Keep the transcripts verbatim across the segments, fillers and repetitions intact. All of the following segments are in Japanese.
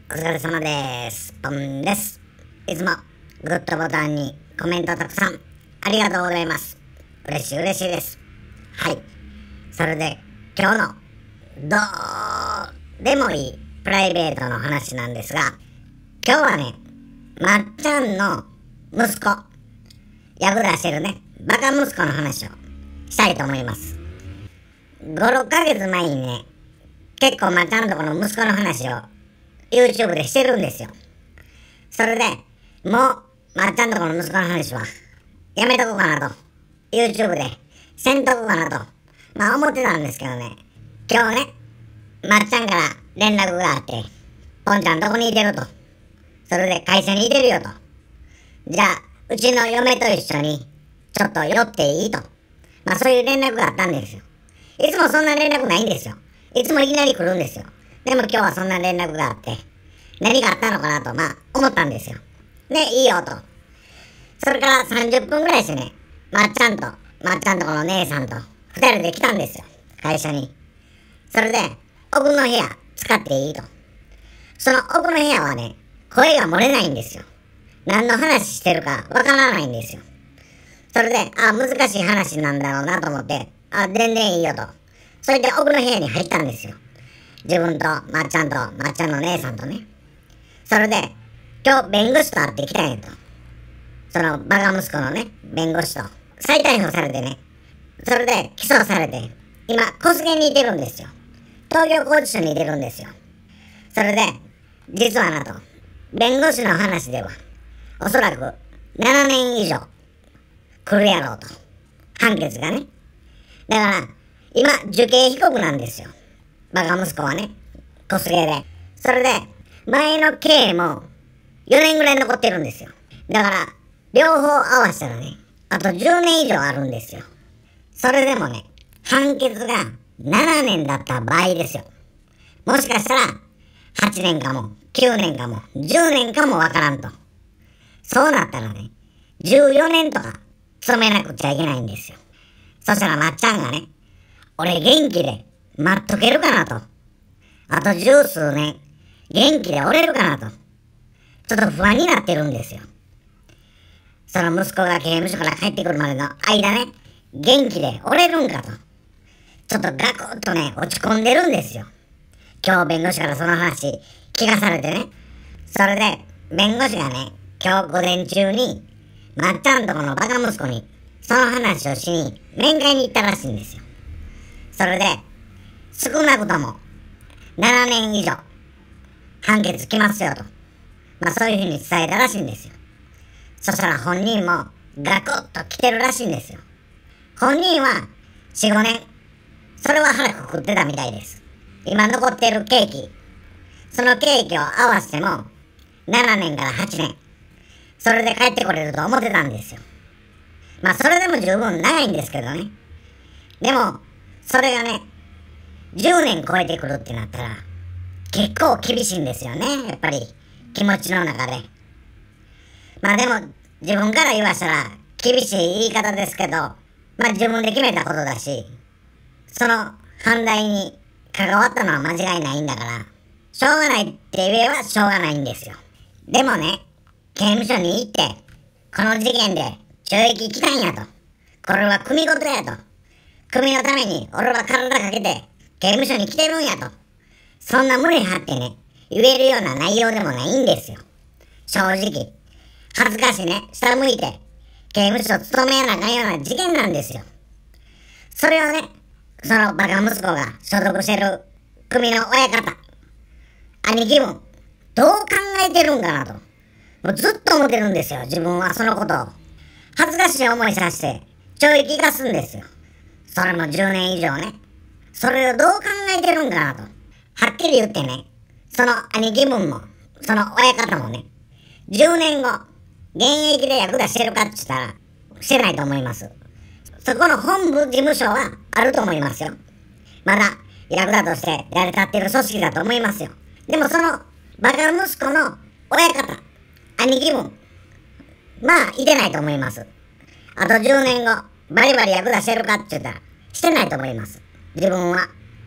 お疲れ様です。ポンです。いつもグッドボタンにコメントたくさんありがとうございます。嬉しい嬉しいです。はい。それで今日のどうでもいいプライベートの話なんですが、今日はね、まっちゃんの息子、役出してるね、バカ息子の話をしたいと思います。ご、ろっかげつまえにね、結構まっちゃんとこの息子の話をYouTube でしてるんですよ。それで、もう、まっちゃんとこの息子の話は、やめとこうかなと。YouTube で、せんとこうかなと。まあ思ってたんですけどね。今日ね、まっちゃんから連絡があって、ポンちゃんどこにいてると。それで会社にいてるよと。じゃあ、うちの嫁と一緒に、ちょっと寄っていいと。まあそういう連絡があったんですよ。いつもそんな連絡ないんですよ。いつもいきなり来るんですよ。でも今日はそんな連絡があって、何があったのかなと、まあ、思ったんですよ。で、いいよと。それからさんじゅっぷんぐらいしてね、まっちゃんと、まっちゃんとこの姉さんと、二人で来たんですよ。会社に。それで、奥の部屋、使っていいと。その奥の部屋はね、声が漏れないんですよ。何の話してるかわからないんですよ。それで、あ、難しい話なんだろうなと思って、あ、全然いいよと。それで奥の部屋に入ったんですよ。自分と、まっちゃんと、まっちゃんの姉さんとね。それで、今日弁護士と会ってきたんやと。そのバカ息子のね、弁護士と。再逮捕されてね。それで起訴されて、今、小菅にいてるんですよ。東京拘置所にいてるんですよ。それで、実はなと、弁護士の話では、おそらくななねん以上来るやろうと。判決がね。だから、今、受刑被告なんですよ。バカ息子はね、小菅で。それで、前の刑もよねんぐらい残ってるんですよ。だから、両方合わせたらね、あとじゅうねん以上あるんですよ。それでもね、判決がななねんだった場合ですよ。もしかしたら、はちねんかも、きゅうねんかも、じゅうねんかもわからんと。そうなったらね、じゅうよねんとか、勤めなくちゃいけないんですよ。そしたらまっちゃんがね、俺元気で待っとけるかなと。あと十数年、元気でおれるかなと。ちょっと不安になってるんですよ。その息子が刑務所から帰ってくるまでの間ね、元気でおれるんかと。ちょっとガクッとね、落ち込んでるんですよ。今日弁護士からその話聞かされてね。それで、弁護士がね、今日午前中に、まっちゃんとこのバカ息子に、その話をしに、面会に行ったらしいんですよ。それで、少なくとも、ななねん以上、判決来ますよと。まあそういうふうに伝えたらしいんですよ。そしたら本人も、ガクッと来てるらしいんですよ。本人は、よん、ごねん、それは腹くくってたみたいです。今残ってる刑期、その刑期を合わせても、ななねんからはちねん、それで帰ってこれると思ってたんですよ。まあそれでも十分長いんですけどね。でも、それがね、じゅうねん超えてくるってなったら、結構厳しいんですよね、やっぱり、気持ちの中で。まあでも、自分から言わしたら、厳しい言い方ですけど、まあ自分で決めたことだし、その犯罪に関わったのは間違いないんだから、しょうがないって言えばしょうがないんですよ。でもね、刑務所に行って、この事件で懲役来たんやと。これは組事やと。組のために俺は体かけて刑務所に来てるんやと。そんな胸張ってね、言えるような内容でもないんですよ。正直。恥ずかしいね、下向いて、刑務所勤めやなあかんような事件なんですよ。それをね、そのバカ息子が所属してる組の親方、兄貴分、どう考えてるんかなと。もうずっと思ってるんですよ、自分はそのことを。恥ずかしい思いさせて、懲役がすんですよ。それもじゅうねん以上ね。それをどう考えてるんかなと。はっきり言ってね、その兄貴分も、その親方もね、じゅうねんご、現役で役出してるかって言ったら、してないと思います。そこの本部事務所はあると思いますよ。まだ役だとしてやり立ってる組織だと思いますよ。でもそのバカ息子の親方、兄貴分、まあいてないと思います。あとじゅうねんご、バリバリ役出してるかって言ったら、してないと思います。自分は。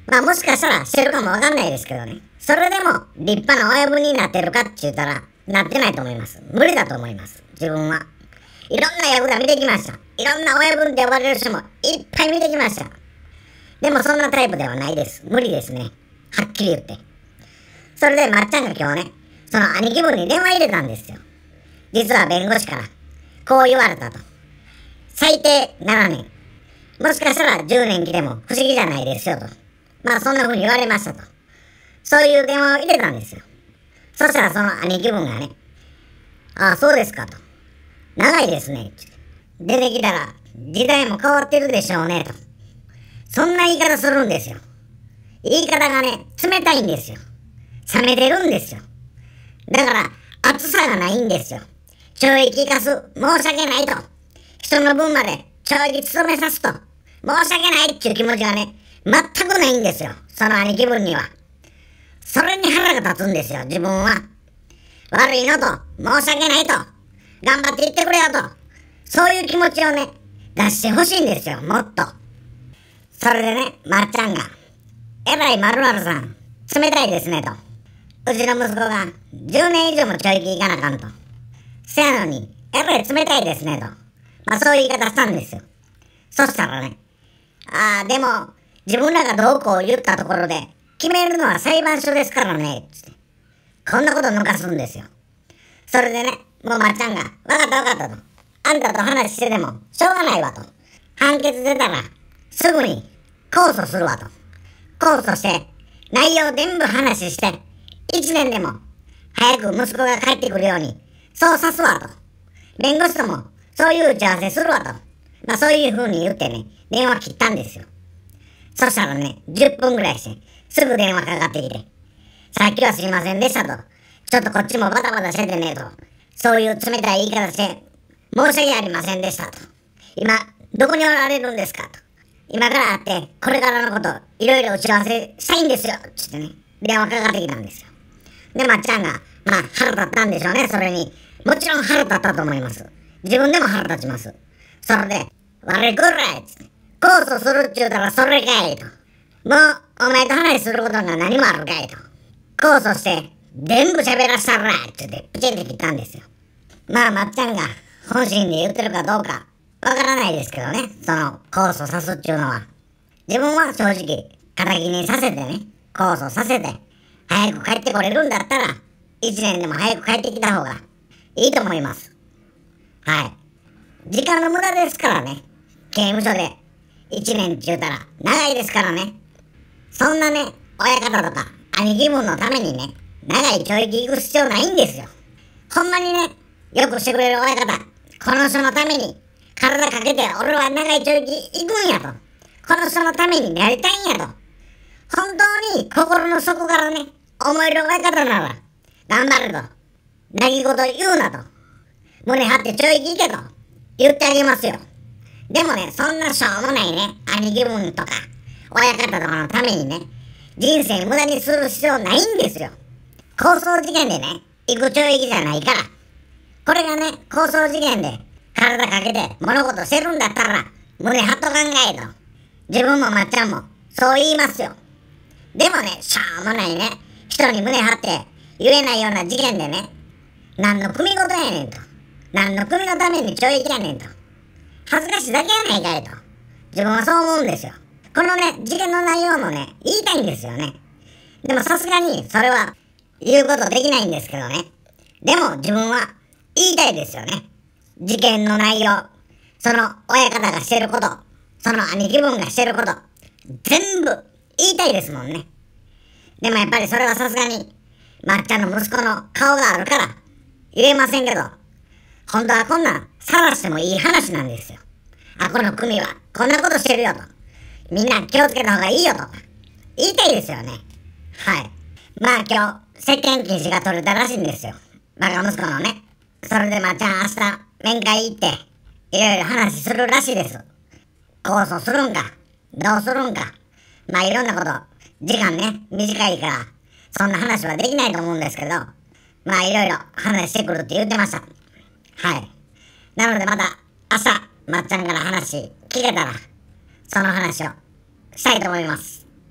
まあもしかしたらしてるかもわかんないですけどね。それでも立派な親分になってるかって言ったら、なってないと思います。無理だと思います。自分は。いろんなヤクザ見てきました。いろんな親分って呼ばれる人もいっぱい見てきました。でもそんなタイプではないです。無理ですね。はっきり言って。それでまっちゃんが今日ね、その兄貴分に電話入れたんですよ。実は弁護士から、こう言われたと。最低ななねん。もしかしたらじゅうねん来ても不思議じゃないですよと。まあそんな風に言われましたと。そういう電話を入れたんですよ。そしたらその兄貴分がね、ああそうですかと。長いですね。出てきたら時代も変わってるでしょうねと。そんな言い方するんですよ。言い方がね、冷たいんですよ。冷めてるんですよ。だから熱さがないんですよ。懲役課す申し訳ないと。人の分まで懲役務めさすと申し訳ないっていう気持ちがね、全くないんですよ。その兄貴分には。それに腹が立つんですよ、自分は。悪いのと、申し訳ないと、頑張って言ってくれよと、そういう気持ちをね、出してほしいんですよ、もっと。それでね、まっちゃんが、えらい〇〇さん、冷たいですねと。うちの息子がじゅうねん以上も懲役行かなあかんと。せやのに、えらい冷たいですねと。まあそういう言い方したんですよ。そしたらね、ああ、でも、自分らがどうこう言ったところで、決めるのは裁判所ですからね、つって。こんなこと抜かすんですよ。それでね、もうまっちゃんが、わかったわかったと。あんたと話してても、しょうがないわと。判決出たら、すぐに、控訴するわと。控訴して、内容全部話して、一年でも、早く息子が帰ってくるように、そうさすわと。弁護士とも、そういう打ち合わせするわと。まあそういう風に言ってね、電話切ったんですよ。そしたらね、じゅっぷんぐらいして、すぐ電話かかってきて、さっきはすいませんでしたと。ちょっとこっちもバタバタしててねと。そういう冷たい言い方して、申し訳ありませんでしたと。今、どこにおられるんですかと。今から会って、これからのこと、いろいろ打ち合わせしたいんですよつってね、電話かかってきたんですよ。で、まっちゃんが、まあ腹立ったんでしょうね、それに。もちろん腹立ったと思います。自分でも腹立ちます。それで、悪いこらいつって。控訴するっちゅうたらそれかいと。もう、お前と話することが何もあるかいと。控訴して、全部喋らしたらって言って、プチンって切ったんですよ。まあ、まっちゃんが本心で言ってるかどうか、わからないですけどね。その、控訴さすっちゅうのは。自分は正直、仇にさせてね、控訴させて、早く帰ってこれるんだったら、一年でも早く帰ってきた方がいいと思います。はい。時間の無駄ですからね。刑務所で一年って言うたら長いですからね。そんなね、親方とか兄貴分のためにね、長い教育行く必要ないんですよ。ほんまにね、よくしてくれる親方、この人のために体かけて俺は長い教育行くんやと。この人のためになりたいんやと。本当に心の底からね、思える親方なら、頑張ると。泣き言言うなと。胸張って懲役行けと。言ってあげますよ。でもね、そんなしょうもないね、兄貴分とか、親方とかのためにね、人生無駄にする必要ないんですよ。抗争事件でね、行く懲役じゃないから。これがね、抗争事件で体かけて物事してるんだったら、胸張っとかんかいと。自分もまっちゃんも、そう言いますよ。でもね、しょうもないね、人に胸張って言えないような事件でね、何の組事やねんと。何の組のために懲役やねんと。恥ずかしいだけやないかいと。自分はそう思うんですよ。このね、事件の内容もね、言いたいんですよね。でもさすがに、それは、言うことできないんですけどね。でも自分は、言いたいですよね。事件の内容、その親方がしてること、その兄貴分がしてること、全部言いたいですもんね。でもやっぱりそれはさすがに、まっちゃんの息子の顔があるから、言えませんけど、本当はこんなん晒してもいい話なんですよ。あ、この組はこんなことしてるよと。みんな気をつけた方がいいよと。言いたいですよね。はい。まあ今日、接見禁止が取れたらしいんですよ。バカ息子のね。それでまっちゃん明日、面会行って、いろいろ話するらしいです。控訴するんか、どうするんか。まあいろんなこと、時間ね、短いから、そんな話はできないと思うんですけど、まあいろいろ話してくるって言ってました。はい。なのでまた明日、まっちゃんから話聞けたら、その話をしたいと思います。はい。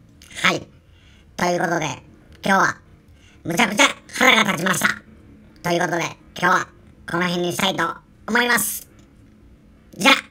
はい。ということで、今日は、むちゃくちゃ腹が立ちました。ということで、今日は、この辺にしたいと思います。じゃあ